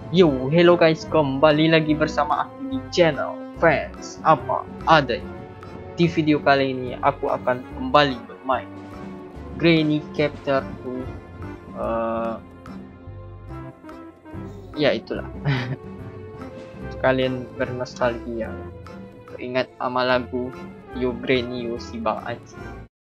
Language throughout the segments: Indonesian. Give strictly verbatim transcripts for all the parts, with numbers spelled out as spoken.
Yo, hello guys, kembali lagi bersama aku di channel Fans Apa Adanya. Di video kali ini aku akan kembali bermain Granny Capture dua. uh, Ya itulah. Sekalian bernostalgia, ingat sama lagu Yo Granny Yo si Bang Aji.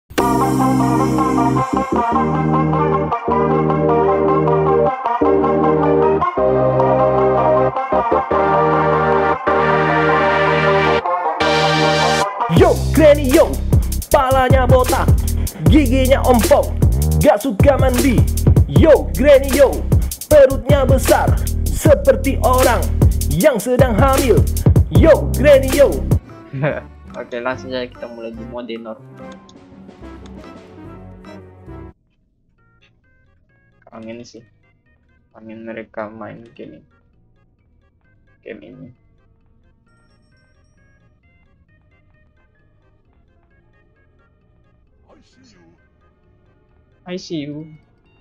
Yo, Granny yo, palanya botak, giginya ompong, gak suka mandi. Yo, Granny yo, perutnya besar, seperti orang yang sedang hamil. Yo, Granny yo. Oke, langsung saja kita mulai di mode normal. Kangen sih, kangen mereka main game ini. Game ini. I see you.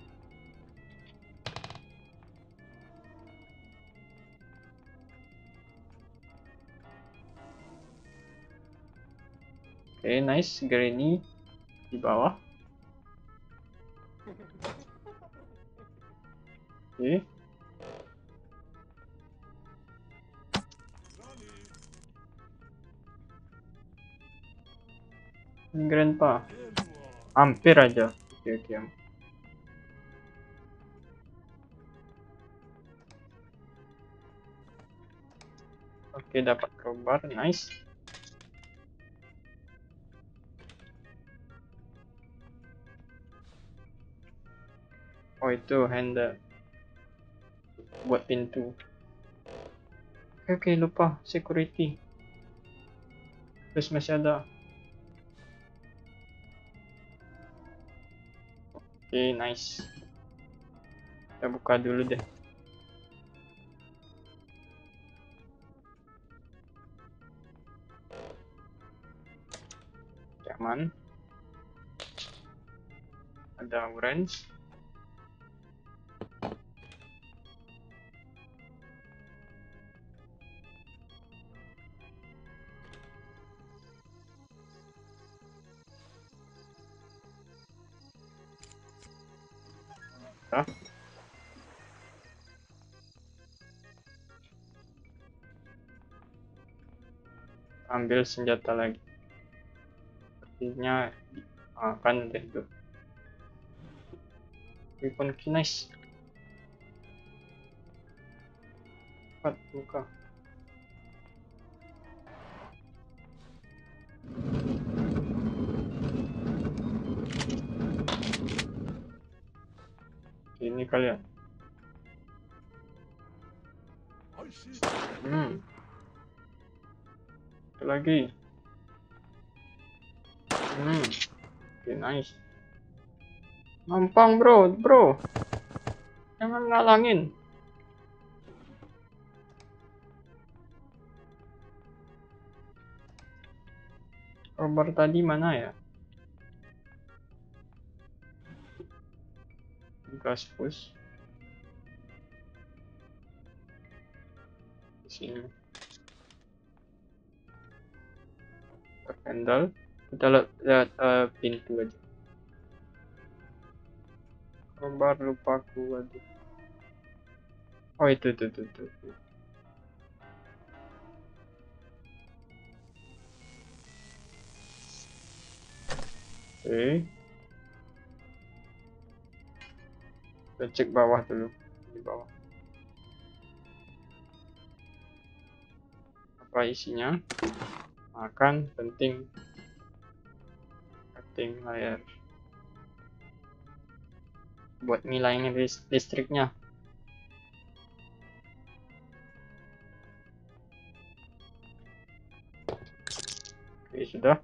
Oke, okay, nice. Granny di bawah. Oke. Okay. Ini Grandpa. Hampir aja. Oke, okay, oke. Okay. Oke, okay, dapat crowbar. Nice. Oh, itu handle buat pintu. Oke, okay, okay, lupa security. Terus masih ada. Oke, okay, nice. Kita buka dulu deh. Aman. Ada orange. Hah? Ambil senjata lagi. Artinya akan ada itu. Weapon key, nice. Cepat buka. Ini kalian. Hmm. Satu lagi. Hmm. Oke, okay, nice. Gampang bro, bro. Jangan ngalangin. Crowbar tadi mana ya? Gas push. Di sini. Handle. Kita lihat uh, pintu aja. Crowbar lupa aku aja. Oh itu tuh tuh tuh. Oke. Okay. Kita cek bawah dulu. Di bawah. Apa isinya? Makan penting. Cutting layar. Buat ngilangin listriknya. Oke, sudah.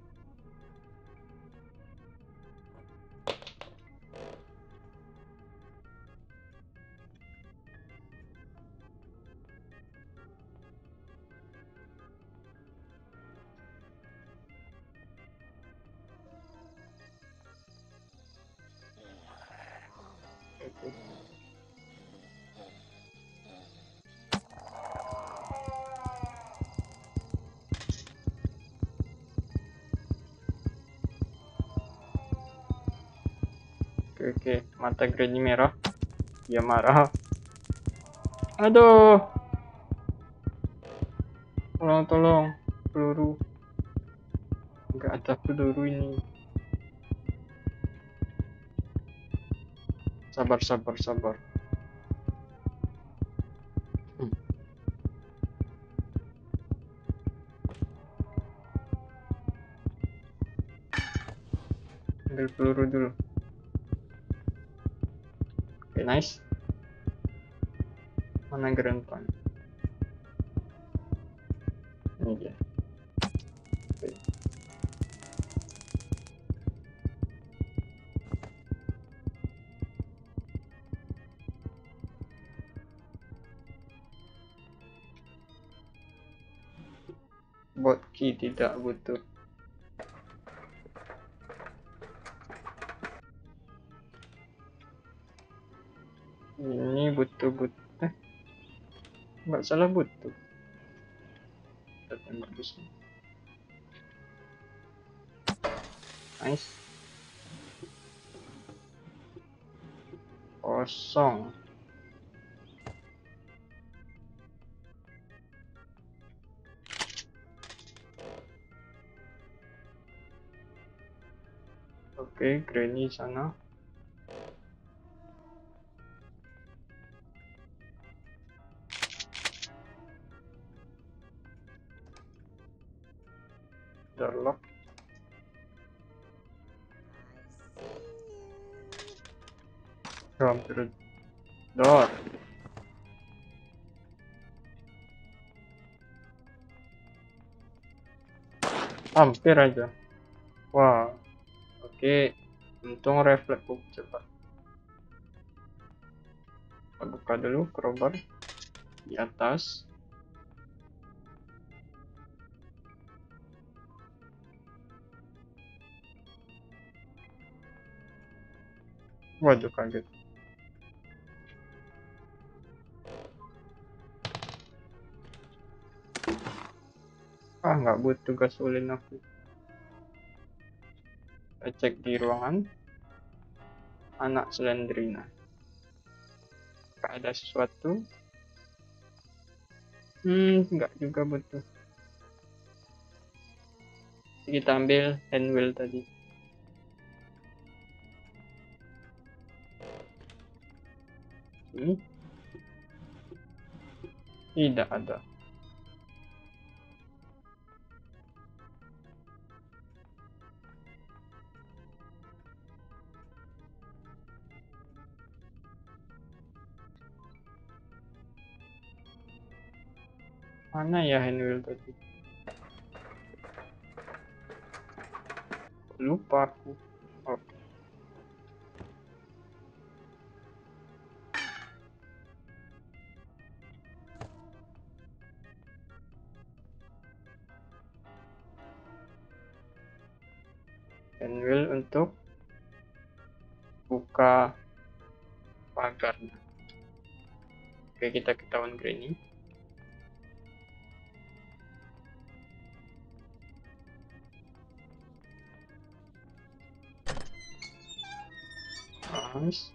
oke. Mata Granny merah. Dia marah. Aduh. Tolong, tolong. Peluru. Enggak ada peluru ini. Sabar, sabar, sabar. Hmm. Ambil peluru dulu. Oke, okay, nice. Mana Grandpa? Ini dia. Okay. Bot key tidak butuh. Ini butuh butuh. Eh, nggak salah butuh. Yang bagus. Nice. Kosong. Oke, okay, Granny sana. Door. Come through the door. Hampir aja. Wah. Oke. Okay. Untung refleks cukup cepat. Kita buka dulu crowbar di atas. Waduh, kaget. Ah, nggak butuh gasolin aku. Kita cek di ruangan. Anak Slendrina. Nggak ada sesuatu. Hmm, nggak juga butuh. Kita ambil handwheel tadi. Ini tidak ada. Mana ya handwheel tadi? Lupa aku. Oh. Handwheel untuk buka pagarnya. Oke, kita ketahuan Granny. Nice.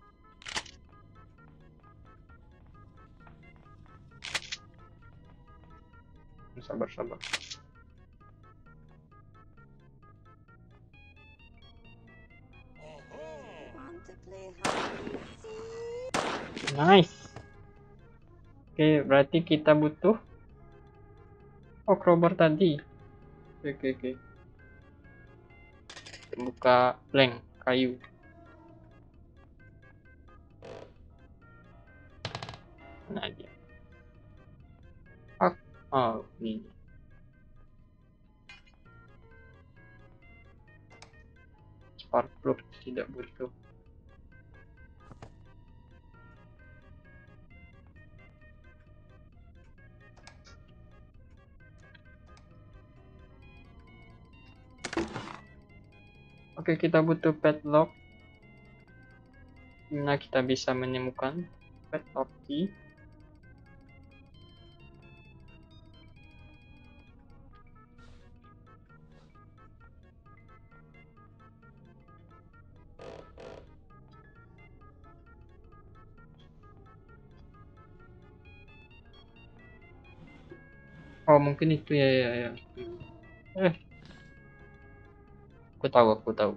Sabar, sabar. Nice. Oke, berarti kita butuh oh crowbar tadi. Oke, oke, oke. Buka plank kayu. Nah, dia. Ah, oh, ini. Spark plug tidak butuh. Oke, kita butuh padlock. Nah, kita bisa menemukan padlock key. Oh mungkin itu ya ya ya. Eh, aku tahu aku tahu.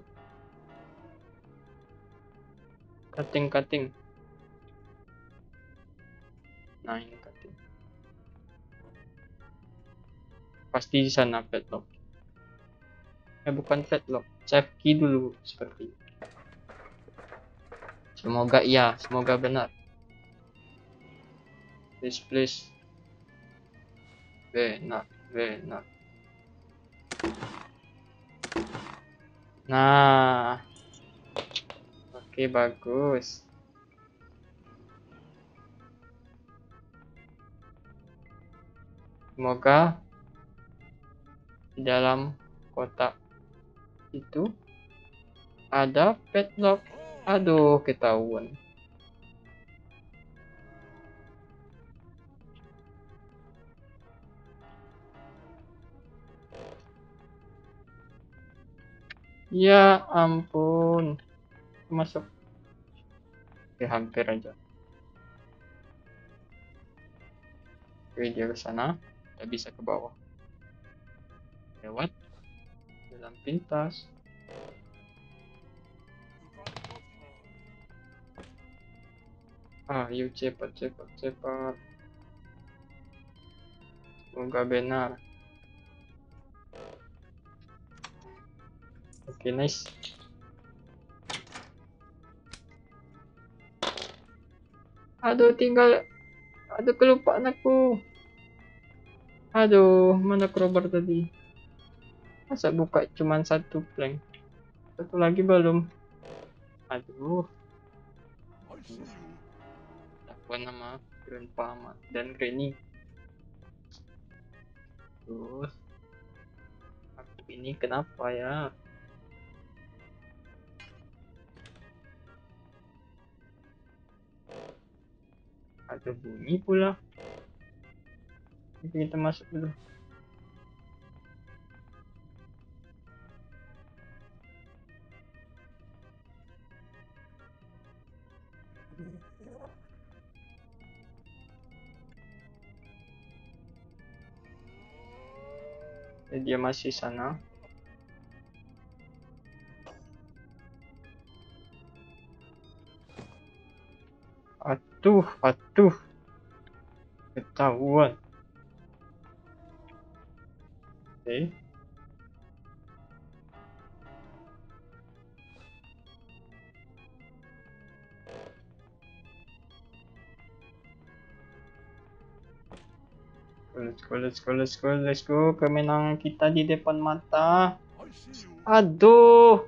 Cutting cutting. Nah ini cutting. Pasti di sana padlock. Eh bukan padlock. Save key dulu seperti. Semoga iya, semoga benar. Please please. Benar, benar. Nah, oke bagus. Semoga di dalam kotak itu ada padlock. Aduh, ketahuan. Ya ampun. Masuk. Oke, hampir aja. Oke, dia ke sana. Kita bisa ke bawah. Lewat jalan pintas. Ayo cepat cepat cepat. Semoga benar. Oke, nice. Aduh, tinggal. Aduh, kelupaan aku. Aduh, mana crowbar tadi? Masa buka cuman satu plank? Satu lagi belum. Aduh. Apa nama Grandpa dan Granny? Terus aku ini kenapa ya? Ada bunyi pula. Kita masuk dulu. Dia masih sana. Atuh, atuh. Ketahuan. Oke. Okay. Let's go, let's go, let's go, let's go. Kemenangan kita di depan mata. Aduh.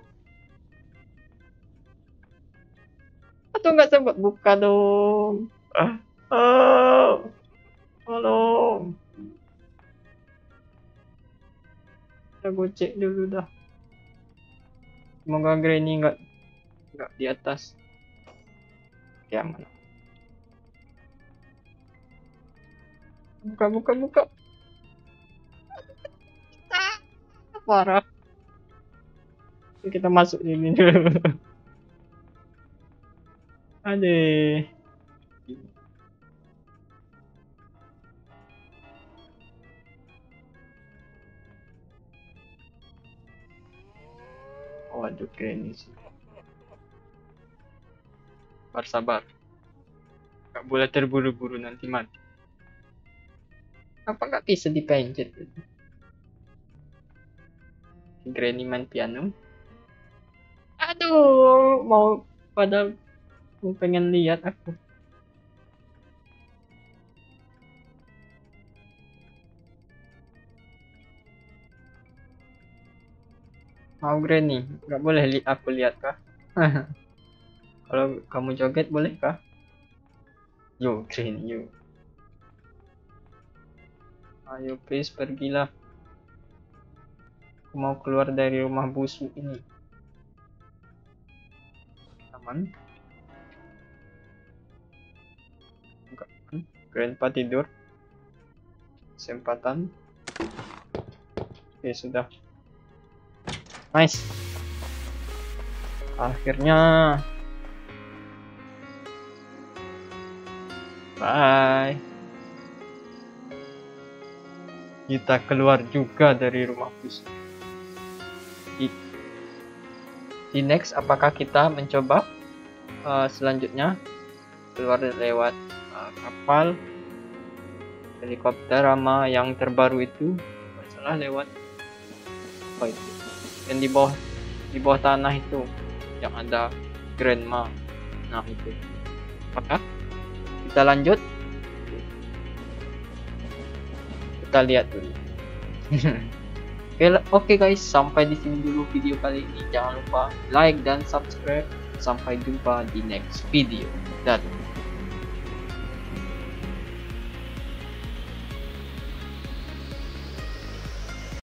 Aduh, nggak sempat buka dong. Ah. Oh. Tolong. Kita gocek dulu dah. Semoga Granny nggak nggak di atas. Ya mana? Buka, buka, buka. Ah, parah. Kita masuk sini dulu. Aduh. Waduh, Granny sih. Sabar-sabar. Gak boleh terburu-buru nanti mati. Apa nggak bisa dipencet? Granny main piano. Aduh, mau pada pengen lihat aku. Mau Granny, nggak boleh li aku lihat kah? Kalau kamu joget boleh kah? Yo Granny, yo. Ayo please pergilah. Aku mau keluar dari rumah busuk ini. Aman? Enggak. Grandpa tidur. Kesempatan. Oke, sudah. Nice. Akhirnya. Bye. kita keluar juga dari rumah bus. Di, di next, apakah kita mencoba uh, selanjutnya keluar lewat uh, kapal, helikopter, sama yang terbaru itu masalah lewat apa itu? Yang di bawah di bawah tanah itu yang ada grandma. Nah itu. Apakah kita lanjut? Kita lihat dulu. Oke, oke guys, sampai di sini dulu video kali ini. Jangan lupa like dan subscribe. Sampai jumpa di next video. Dan